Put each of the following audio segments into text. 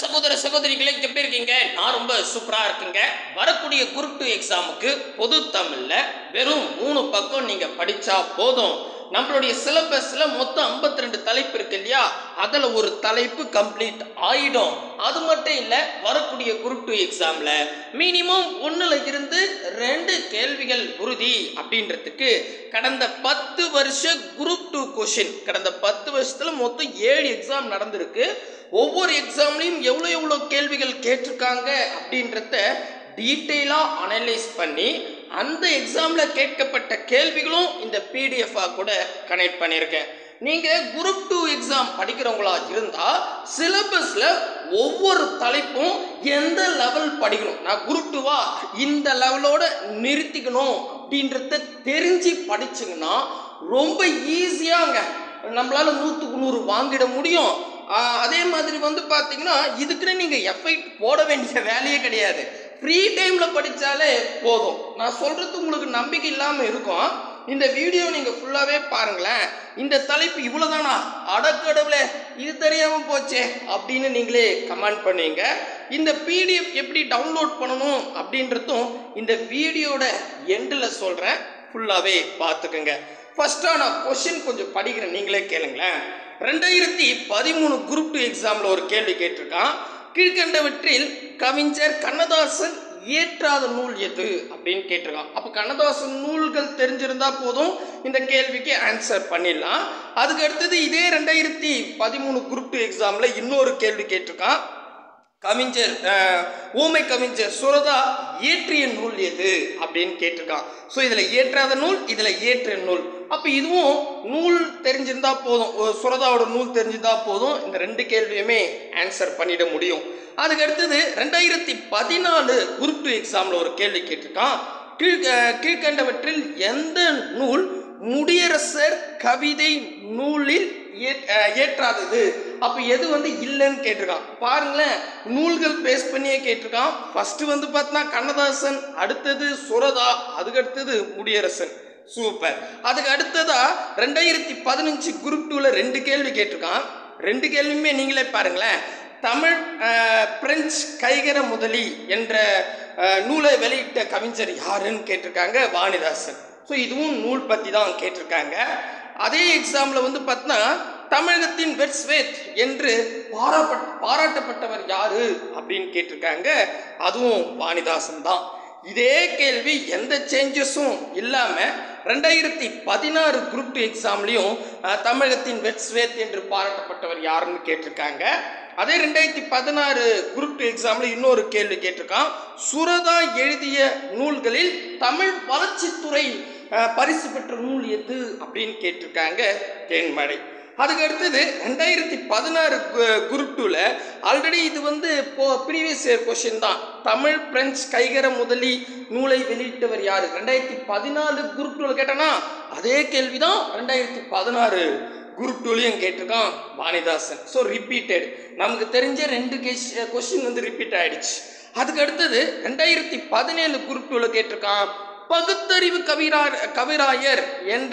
சகோதர சகோதரிகளே, எப்படி இருக்கீங்க? நான் ரொம்ப சூப்பரா இருக்குங்க. வரக்கூடிய குரூப் 2 எக்ஸாமுக்கு பொது தமிழ்ல வெறும் 3 பக்கம் நீங்க படிச்சா போதும். நம்மளுடைய சிலபஸ்ல மொத்தம் 52 தலைப்பு இருக்கு இல்லையா, அதுல ஒரு தலைப்பு கம்ப்ளீட் ஆயிடும். அது மட்டும் இல்ல, வரக்கூடிய குரூப் 2 எக்ஸாம்ல மினிமம் 1ல இருந்து 2 கேள்விகள் உறுதி அப்படின்றதுக்கு கடந்த 10 வருஷ குரூப் 2 கொஷின், கடந்த 10 வருஷத்துல மொத்தம் 7 எக்ஸாம் நடந்திருக்கு. ஒவ்வொரு எக்ஸாம்லையும் எவ்வளோ கேள்விகள் கேட்டிருக்காங்க அப்படின்றத டீட்டெயிலாக அனலைஸ் பண்ணி அந்த எக்ஸாமில் கேட்கப்பட்ட கேள்விகளும் இந்த பிடிஎஃபாக கூட கனெக்ட் பண்ணியிருக்கேன். நீங்கள் குரூப் 2 எக்ஸாம் படிக்கிறவங்களா இருந்தால் சிலபஸில் ஒவ்வொரு தலைப்பும் எந்த லெவல் படிக்கணும், நான் குரூப் 2வா இந்த லெவலோட நிறுத்திக்கணும் அப்படின்றத தெரிஞ்சு படிச்சிங்கன்னா ரொம்ப ஈஸியாங்க நம்மளால் 100க்கு 100 வாங்கிட முடியும். அதே மாதிரி பார்த்தீங்கன்னா இதுக்குன்னு நீங்கள் எஃபெக்ட் போட வேண்டிய வேலையே கிடையாது. ஃப்ரீ டைமில் படித்தாலே போதும். நான் சொல்கிறது உங்களுக்கு நம்பிக்கை இல்லாமல் இருக்கும். இந்த வீடியோ நீங்கள் ஃபுல்லாகவே பாருங்களேன். இந்த தலைப்பு இவ்வளோதானா, அடக்கடவுளே இது தெரியாமல் போச்சே அப்படின்னு நீங்களே கமெண்ட் பண்ணுவீங்க. இந்த பிடிஎஃப் எப்படி டவுன்லோட் பண்ணணும் அப்படின்றதும் இந்த வீடியோட எண்டில் சொல்கிறேன், ஃபுல்லாகவே பார்த்துக்குங்க. ஃபஸ்ட்டாக நான் கொஷின் கொஞ்சம் படிக்கிறேன், நீங்களே கேளுங்களேன். 2013 குரூப் 2 எக்ஸாமில் ஒரு கேள்வி கேட்டிருக்கான். கீழ்கண்டவற்றில் கவிஞர் கண்ணதாசன் இயற்றாத நூல் எது அப்படின்னு கேட்டிருக்கான். அப்போ கண்ணதாசன் நூல்கள் தெரிஞ்சிருந்தா போதும், இந்த கேள்விக்கு ஆன்சர் பண்ணிடலாம். அதுக்கு அடுத்தது இதே 2013 குரூப் 2 எக்ஸாமில் இன்னொரு கேள்வி கேட்டிருக்கான். கவிஞர் ஊமை கவிஞர் சுரதா இயற்றிய நூல் எது அப்படின்னு கேட்டிருக்கான். ஸோ இதில் இயற்றாத நூல், இதில் இயற்றிய நூல். அப்போ இதுவும் நூல் தெரிஞ்சிருந்தா போதும், சுரதாவோட நூல் தெரிஞ்சிருந்தா போதும், இந்த 2 கேள்வியுமே ஆன்சர் பண்ணிட முடியும். அதுக்கு அடுத்தது 2014 குரூப் 2 எக்ஸாமில் ஒரு கேள்வி கேட்டிருக்கான். கீழ்கண்டவற்றில் எந்த நூல் முடியரசர் கவிதை நூலில் ஏற்றாதது? அப்போ எது இல்லைன்னு கேட்டிருக்கான். பாருங்களேன், நூல்கள் பேஸ் பண்ணியே கேட்டிருக்கான். ஃபர்ஸ்ட் பார்த்தா கண்ணதாசன், அடுத்தது சுரதா, அதுக்கு அடுத்தது முடியரசன். சூப்பர். அதுக்கு அடுத்ததா 2015 குரூப் 2ல 2 கேள்வி கேட்டிருக்கான். 2 கேள்வியுமே நீங்களே பாருங்களேன். தமிழ் பிரெஞ்சு கைகர முதலி என்ற நூலை வெளியிட்ட கவிஞர் யாருன்னு கேட்டிருக்காங்க, வாணிதாசன். ஸோ இதுவும் நூல் பற்றி தான் கேட்டிருக்காங்க. அதே எக்ஸாமில் பார்த்தா தமிழகத்தின் வெட்ஸ்வேத் என்று பாராட்டப்பட்டவர் யாரு அப்படின்னு கேட்டிருக்காங்க. அதுவும் வாணிதாசன் தான். இதே கேள்வி எந்த சேஞ்சஸும் இல்லாமல் 2016 குரூப் 2 எக்ஸாம்லையும் தமிழகத்தின் வெட்ஸ்வேத் என்று பாராட்டப்பட்டவர் யாருன்னு கேட்டிருக்காங்க. அதே 2016 குரூப் 2 எக்ஸாமில் இன்னொரு கேள்வி கேட்டிருக்கான். சுரதா எழுதிய நூல்களில் தமிழ் வளர்ச்சித்துறை பரிசு பெற்ற நூல் எது அப்படின்னு கேட்டிருக்காங்க, தேன்மழை. அதுக்கு அடுத்தது 2016 குரூப் 2ல ஆல்ரெடி இது ப்ரீவியஸ் இயர் கொஸ்டின் தான். தமிழ் பிரெஞ்சு கைகர முதலி நூலை வெளியிட்டவர் யாரு 2014 குரூப் 2ல கேட்டானா, அதே கேள்வி தான் 2016 குரூப் 2லையும் கேட்டிருக்கான், வாணிதாசன். ஸோ ரிப்பீட்டட், நமக்கு தெரிஞ்ச 2 கொஸ்டின் ரிப்பீட் ஆயிடுச்சு. அதுக்கு அடுத்தது 2017 குரூப் 2ல கேட்டிருக்கான். பகுத்தறிவு கவிராயர்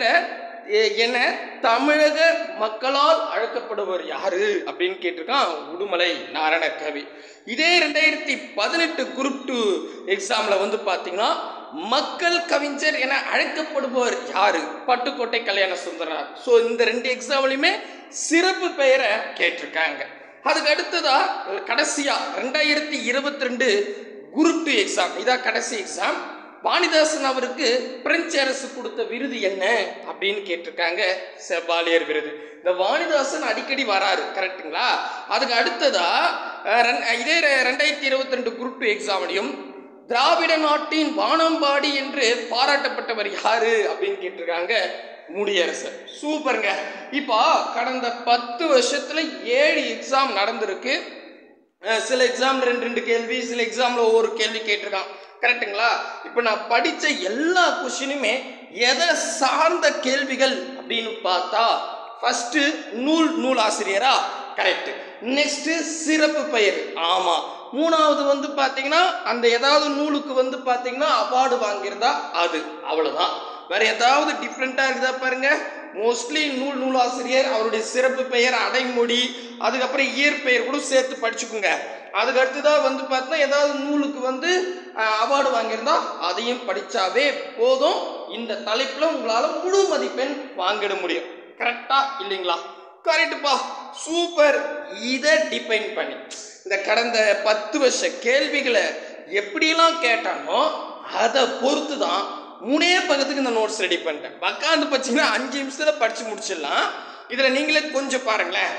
என தமிழக மக்களால் அழைக்கப்படுவர் யாரு அப்படின்னு கேட்டிருக்கான், உடுமலை நாராயண கவி. இதே 2018 குரூப் 2 எக்ஸாம்ல பார்த்தீங்கன்னா மக்கள் கவிஞர் என அழைக்கப்படுபவர் யாரு, பட்டுக்கோட்டை கல்யாண சுந்தரனார். ஸோ இந்த 2 எக்ஸாம்லையுமே சிறப்பு பெயரை கேட்டிருக்காங்க. அதுக்கு அடுத்ததா கடைசியா 2022 குரூப் 2 எக்ஸாம், இதான் கடைசி எக்ஸாம். வாணிதாசன் அவருக்கு பிரெஞ்சு அரசு கொடுத்த விருது என்ன அப்படின்னு கேட்டிருக்காங்க, செவாலியர் விருது. இந்த வாணிதாசன் அடிக்கடி வராரு, கரெக்டுங்களா? அதுக்கு அடுத்ததா இதே 2022 குரூப் 2 எக்ஸாம்லையும் திராவிட நாட்டின் வானம்பாடி என்று பாராட்டப்பட்டவர் யாரு அப்படின்னு கேட்டிருக்காங்க, முடியரசர். சூப்பருங்க. இப்போ கடந்த 10 வருஷத்துல 7 எக்ஸாம் நடந்திருக்கு. சில எக்ஸாம்ல 2 கேள்வி, சில எக்ஸாம்ல ஒவ்வொரு கேள்வி கேட்டிருக்கான், கரெக்டுங்களா? இப்போ நான் படித்த எல்லா கொஸ்டினுமே எதை சார்ந்த கேள்விகள் அப்படின்னு பார்த்தா, ஃபர்ஸ்ட் நூல் ஆசிரியரா, கரெக்ட். நெக்ஸ்ட் சிறப்பு பெயர், ஆமா. மூணாவது பார்த்தீங்கன்னா அந்த ஏதாவது நூலுக்கு பார்த்தீங்கன்னா அவார்டு வாங்கியிருந்தா அது, அவ்வளோதான். வேற ஏதாவது டிஃப்ரெண்டா இருக்குதா பாருங்க. மோஸ்ட்லி நூலாசிரியர், அவருடைய சிறப்பு பெயர், அடைமொழி, அதுக்கப்புறம் இயற்பெயர் கூட சேர்த்து படிச்சுக்குங்க. அதுக்கு அடுத்ததாக வந்து பார்த்தா ஏதாவது நூலுக்கு வந்து அவார்டு வாங்கியிருந்தா அதையும் படித்தாவே போதும். இந்த தலைப்பில் உங்களால் முழு மதிப்பெண் வாங்கிட முடியும். கரெக்டா இல்லைங்களா? கரெக்டுப்பா, சூப்பர். இதை டிபெண்ட் பண்ணி இந்த கடந்த 10 வருஷ கேள்விகளை எப்படிலாம் கேட்டானோ அதை பொறுத்து தான் 3 பக்கத்துக்கு இந்த நோட்ஸ் ரெடி பண்ணிட்டேன். உட்காந்து பார்த்தீங்கன்னா 5 நிமிஷத்தில் படித்து முடிச்சிடலாம். இதில் நீங்களே கொஞ்சம் பாருங்களேன்.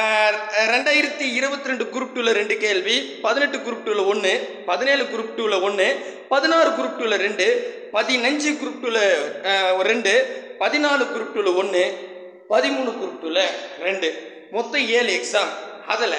2022 குரூப் 2ல் 2 கேள்வி, 18 குரூப் 2ல் 1, 17 குரூப் 2ல் 1, 16 குரூப் 2ல் 2, 15 குரூப் 2ல் 2, 14 குரூப் 2ல் 1, 13 குரூப் 2ல் 2, மொத்தம் 7 எக்ஸாம். அதில்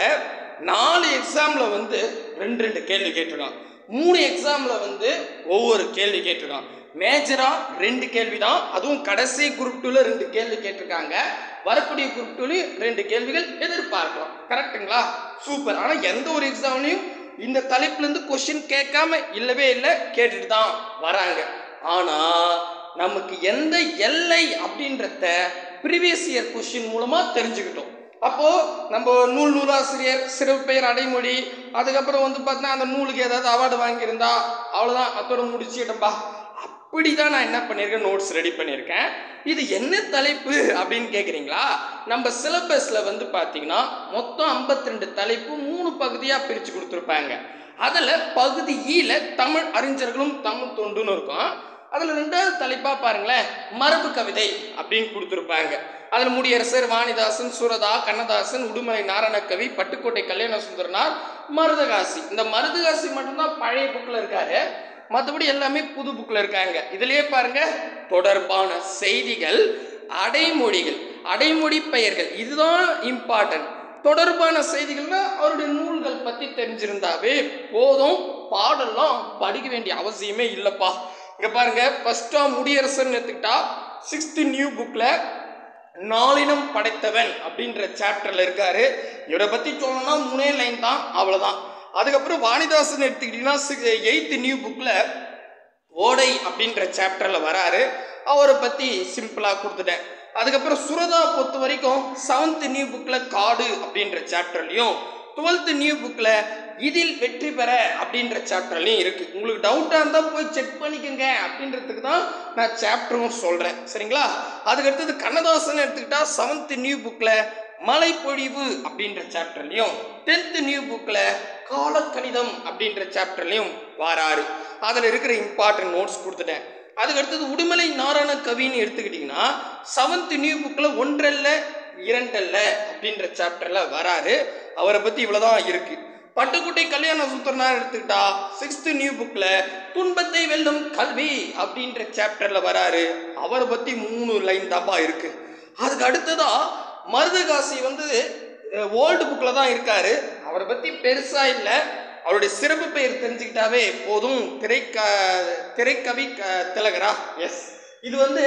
4 எக்ஸாமில் வந்து 2 கேள்வி கேட்டிருக்கான். 3 எக்ஸாமில் வந்து ஒவ்வொரு கேள்வி கேட்டிருக்கான். மேஜராக 2 கேள்வி தான், அதுவும் கடைசி குரூப் 2ல் 2 கேள்வி கேட்டிருக்காங்க. வரக்கூடிய குரூப் 2லையும் 2 கேள்விகள் எதிர்பார்க்கலாம். கரெக்டுங்களா? சூப்பர். ஆனால் எந்த ஒரு எக்ஸாம்லையும் இந்த தலைப்புலேருந்து கொஸ்டின் கேட்காம இல்லவே இல்லை, கேட்டுட்டு தான் வராங்க. ஆனால் நமக்கு எந்த எல்லை அப்படின்றத ப்ரீவியஸ் இயர் கொஸ்டின் மூலமாக தெரிஞ்சுக்கிட்டோம். அப்போது நம்ம நூலாசிரியர், சிறப்பெயர், அடைமொழி, அதுக்கப்புறம் வந்து பார்த்தீங்கன்னா அந்த நூலுக்கு ஏதாவது அவார்டு வாங்கியிருந்தா அவ்வளோதான், அத்தோட முடிச்சுட்டோம்பா. அப்படி தான் நான் என்ன பண்ணியிருக்கேன், நோட்ஸ் ரெடி பண்ணியிருக்கேன். இது என்ன தலைப்பு அப்படின்னு கேட்குறீங்களா? நம்ம சிலபஸில் வந்து பார்த்தீங்கன்னா மொத்தம் 52 தலைப்பு 3 பகுதியாக பிரித்து கொடுத்துருப்பாங்க. அதில் பகுதி ஈல தமிழ் அறிஞர்களும் தமிழ் தொண்டுன்னு இருக்கும். அதில் 2வது தலைப்பாக பாருங்களேன், மரபு கவிதை அப்படின்னு கொடுத்துருப்பாங்க. அதில் முடியரசர், வாணிதாசன், சுரதா, கண்ணதாசன், உடுமலை நாராயணகவி, பட்டுக்கோட்டை கல்யாண சுந்தரனார், மருதகாசி. இந்த மருதகாசி மட்டும்தான் பழைய புக்கில் இருக்காரு, மற்றபடி எல்லாமே புது புக்கில் இருக்காங்க. இதுலேயே பாருங்க, தொடர்பான செய்திகள், அடைமொழிகள், அடைமொழி பெயர்கள், இதுதான் இம்பார்ட்டன்ட். தொடர்பான செய்திகள்னா அவருடைய நூல்கள் பற்றி தெரிஞ்சிருந்தாவே போதும், பாடலாம் படிக்க வேண்டிய அவசியமே இல்லைப்பா. இங்கே பாருங்க, ஃபர்ஸ்ட்டாக முடியரசன் எடுத்துக்கிட்டா 6th நியூ புக்கில் நாளினம் படைத்தவன் அப்படின்ற சாப்டரில் இருக்காரு. இவரை பற்றி சொல்லணும்னா 3 லைன் தான், அவ்வளோதான். அதுக்கப்புறம் வாணிதாசன் எடுத்துக்கிட்டிங்கன்னா 8th நியூ புக்கில் ஓடை அப்படின்ற சாப்டரில் வராரு, அவரை பற்றி சிம்பிளாக கொடுத்துட்டேன். அதுக்கப்புறம் சுரதா பொறுத்த வரைக்கும் 7th நியூ புக்கில் காடு அப்படின்ற சாப்டர்லையும், 12th நியூ புக்கில் இதில் வெற்றி பெற அப்படின்ற சாப்டர்லையும் இருக்குது. உங்களுக்கு டவுட்டாக இருந்தால் போய் செக் பண்ணிக்கோங்க அப்படின்றதுக்கு தான் நான் சாப்டரும் சொல்கிறேன், சரிங்களா? அதுக்கடுத்தது கண்ணதாசன் எடுத்துக்கிட்டால் 7th நியூ புக்கில் மலைப்பொழிவு அப்படின்ற சாப்டர்லையும், 10th நியூ புக்கில் காலக்கணிதம் அப்படின்ற சாப்டர்லையும் வராரு. அதில் இருக்கிற இம்பார்ட்டன்ட் நோட்ஸ் கொடுத்துட்டேன். அதுக்கடுத்தது உடுமலை நாராயணகவின்னு எடுத்துக்கிட்டிங்கன்னா 7th நியூ புக்கில் 1 அல்ல 2 அல்ல அப்படின்ற சாப்டரில் வராரு. அவரை பற்றி இவ்வளோதான் இருக்குது. பட்டுக்கோட்டை கல்யாண சுந்தரனார் எடுத்துக்கிட்டா 6th நியூ புக்கில் துன்பத்தை வெல்லும் கல்வி அப்படின்ற சாப்டரில் வராரு. அவரை பற்றி 3 லைன் தாப்பா இருக்குது. அதுக்கு அடுத்ததாக மருதகாசி வந்து ஓல்டு புக்கில் தான் இருக்காரு, அவரை பற்றி பெருசாக இல்லை. அவருடைய சிறப்பு பெயர் தெரிஞ்சுக்கிட்டாவே போதும், திரைக்கவி திலகரா. எஸ், இது வந்து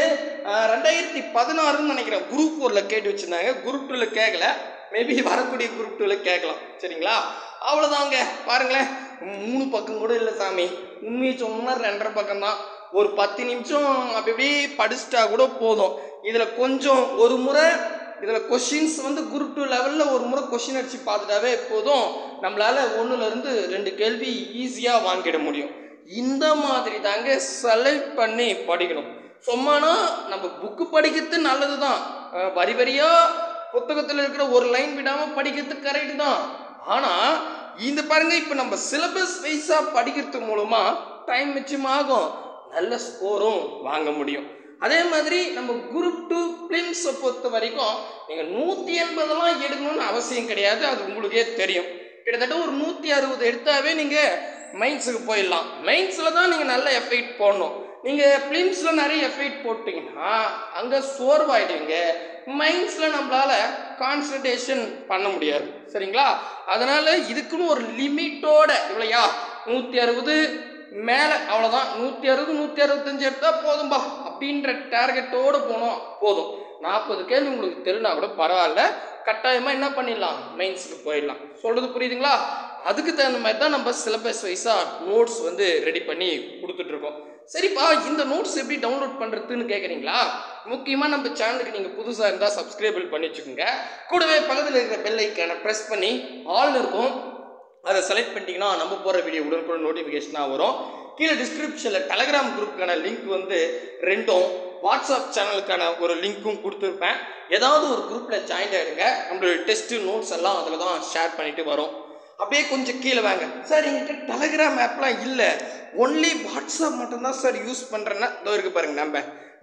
2016ன்னு நினைக்கிறேன், குரூப் 4ல் கேட்டு வச்சுருந்தாங்க. குரூப் 2ல் கேட்கல, மேபி வரக்கூடிய குரூப் 2ல் கேட்கலாம், சரிங்களா? அவ்வளோதாங்க. பாருங்களேன், 3 பக்கம் கூட இல்லை சாமி, உண்மையை சொன்னா 2.5 பக்கம் தான். ஒரு 10 நிமிஷம் அப்படி படிச்சுட்டா கூட போதும். இதில் கொஞ்சம் ஒரு முறை இதில் கொஷின்ஸ் வந்து குரூப் 2 லெவலில் ஒரு முறை கொஷின் அடித்து பார்த்துட்டாவே போதும், நம்மளால் 1லேருந்து 2 கேள்வி ஈஸியாக வாங்கிட முடியும். இந்த மாதிரி தாங்க செலக்ட் பண்ணி படிக்கணும். சும்மானா நம்ம புக்கு படிக்கிறது நல்லது தான், வரி வரியாக புத்தகத்தில் இருக்கிற ஒரு லைன் விடாமல் படிக்கிறது கரெக்டு தான். ஆனால் இந்த பாருங்க, இப்போ நம்ம சிலபஸ் வைஸாக படிக்கிறது மூலமாக டைம் மிச்சமாகும், நல்ல ஸ்கோரும் வாங்க முடியும். அதே மாதிரி நம்ம குரூப் 2 பிலிம்ஸை பொறுத்த வரைக்கும் நீங்கள் 180 எடுக்கணும்னு அவசியம் கிடையாது, அது உங்களுக்கே தெரியும். கிட்டத்தட்ட ஒரு 160 எடுத்தாவே நீங்கள் மெயின்ஸுக்கு போயிடலாம். மெயின்ஸில் தான் நீங்கள் நல்ல எஃபெக்ட் போடணும். நீங்கள் பிலிம்ஸில் நிறைய எஃபெக்ட் போட்டிங்கன்னா அங்கே சோர்வாயிடுவீங்க. மைண்ட்ஸில் நம்மளால் கான்சன்ட்ரேஷன் பண்ண முடியாது, சரிங்களா? அதனால் இதுக்குன்னு ஒரு லிமிட்டோட, இவ்வளையா 160 மேலே, அவ்வளோதான். 160 165 எடுத்தால் போதும்பா அப்படின்ற டார்கெட்டோடு போனோம் போதும். 40 கேள்வி உங்களுக்கு தெரினா கூட பரவாயில்ல, கட்டாயமாக என்ன பண்ணிடலாம், மெயின்ஸுக்கு போயிடலாம். சொல்கிறது புரியுதுங்களா? அதுக்கு தகுந்த மாதிரி தான் நம்ம சிலபஸ் வைஸாக நோட்ஸ் வந்து ரெடி பண்ணி கொடுத்துட்ருக்கோம். சரிப்பா இந்த நோட்ஸ் எப்படி டவுன்லோட் பண்ணுறதுன்னு கேட்குறீங்களா? முக்கியமாக நம்ம சேனலுக்கு நீங்கள் புதுசாக இருந்தால் சப்ஸ்கிரைபிள் பண்ணி வச்சுக்கோங்க. கூடவே பக்கத்தில் இருக்கிற பெல் ஐக்கானை ப்ரெஸ் பண்ணி ஆல்னு இருக்கும், அதை செலக்ட் பண்ணிட்டீங்கன்னா நம்ம போகிற வீடியோ உடனுக்குடன் நோட்டிஃபிகேஷனாக வரும். கீழே டிஸ்கிரிப்ஷனில் டெலகிராம் குரூப்புக்கான லிங்க் வந்து 2ம், வாட்ஸ்அப் சேனலுக்கான ஒரு லிங்க்கும் கொடுத்துருப்பேன். ஏதாவது ஒரு குரூப்பில் ஜாயின் ஆகிடுங்க. நம்மளுடைய டெஸ்ட்டு நோட்ஸ் எல்லாம் அதில் தான் ஷேர் பண்ணிட்டு வரோம். அப்படியே கொஞ்சம் கீழே வாங்க. சார் எங்கிட்ட டெலகிராம் ஆப்லாம் இல்லை, ஒன்லி வாட்ஸ்அப் மட்டும்தான் சார் யூஸ் பண்ணுறேன்னா இதோ இருக்கு பாருங்க, நம்ம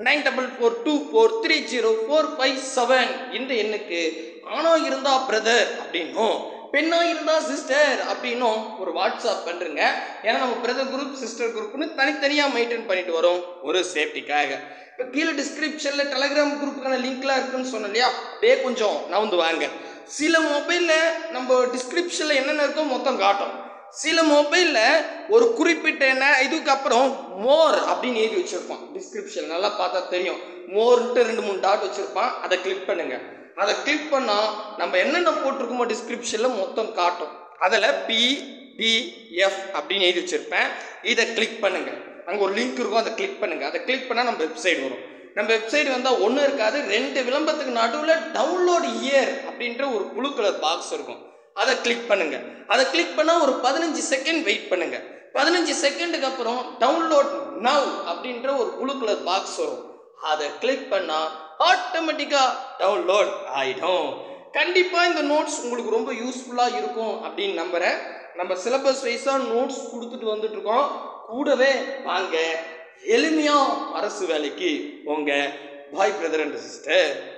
9442230457 இந்த எண்ணுக்கு ஆணோ இருந்தா பிரதர் அப்படின்னும் பெண்ணா இருந்தா சிஸ்டர் அப்படின்னும் ஒரு வாட்ஸ்அப் பண்ணுறங்க. ஏன்னா நம்ம பிரதர் குரூப் சிஸ்டர் குரூப்னு தனித்தனியாக மெயின்டைன் பண்ணிட்டு வரோம் ஒரு சேஃப்டிக்காக. இப்போ கீழே டிஸ்கிரிப்ஷனில் டெலகிராம் குரூப்புக்கான லிங்க்லாம் இருக்குன்னு சொன்னோம் இல்லையா, அப்படியே கொஞ்சம் நவுந்து வாங்க. சில மொபைலில் நம்ம டிஸ்கிரிப்ஷனில் என்னென்ன இருக்கோ மொத்தம் காட்டும். சில மொபைலில் ஒரு குறிப்பிட்ட இதுக்கப்புறம் மோர் அப்படின்னு எழுதி வச்சுருப்பான். டிஸ்கிரிப்ஷன் நல்லா பார்த்தா தெரியும், மோர்ன்ட்டு 2-3 டாட் வச்சுருப்பான். அதை கிளிக் பண்ணுங்கள். அதை கிளிக் பண்ணால் நம்ம என்னென்ன போட்டிருக்கோமோ டிஸ்கிரிப்ஷனில் மொத்தம் காட்டும். அதில் PDF அப்படின்னு எழுதி வச்சுருப்பேன். இதை கிளிக் பண்ணுங்கள். அங்கே ஒரு லிங்க் இருக்கும், அதை கிளிக் பண்ணுங்கள். அதை கிளிக் பண்ணால் நம்ம வெப்சைட் வரும். நம்ம வெப்சைட் வந்தால் ஒன்றும் இருக்காது, 2 விளம்பரத்துக்கு நடுவில் டவுன்லோட் இயர் அப்படின்ற ஒரு ப்ளூ கலர் பாக்ஸ் இருக்கும். அதை கிளிக் பண்ணுங்க. அதை கிளிக் பண்ணால் ஒரு 15 செகண்ட் வெயிட் பண்ணுங்க. 15 செகண்டுக்கு அப்புறம் டவுன்லோட் நவ் அப்படின்ற ஒரு ப்ளூ கலர் பாக்ஸ் வரும். அதை கிளிக் பண்ணால் ஆட்டோமேட்டிக்காக டவுன்லோட் ஆகிடும். கண்டிப்பாக இந்த நோட்ஸ் உங்களுக்கு ரொம்ப யூஸ்ஃபுல்லாக இருக்கும் அப்படின்னு நம்புகிறேன். நம்ம சிலபஸ் வைஸாக நோட்ஸ் கொடுத்துட்டு வந்துட்டு இருக்கோம். கூடவே வாங்க எளிமையாக அரசு வேலைக்கு போங்க. Bye brother and sister.